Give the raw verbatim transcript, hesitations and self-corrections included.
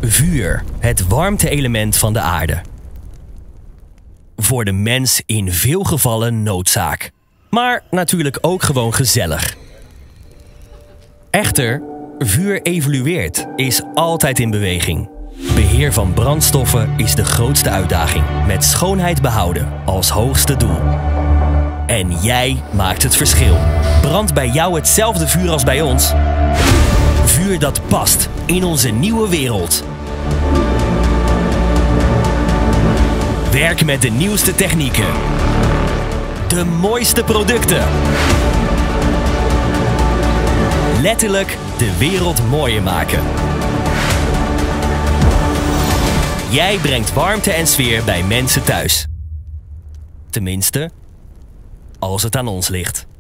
Vuur, het warmte-element van de aarde. Voor de mens in veel gevallen noodzaak. Maar natuurlijk ook gewoon gezellig. Echter, vuur evolueert, is altijd in beweging. Beheer van brandstoffen is de grootste uitdaging, met schoonheid behouden als hoogste doel. En jij maakt het verschil. Brandt bij jou hetzelfde vuur als bij ons? Vuur dat past in onze nieuwe wereld. Werk met de nieuwste technieken. De mooiste producten. Letterlijk de wereld mooier maken. Jij brengt warmte en sfeer bij mensen thuis. Tenminste, als het aan ons ligt.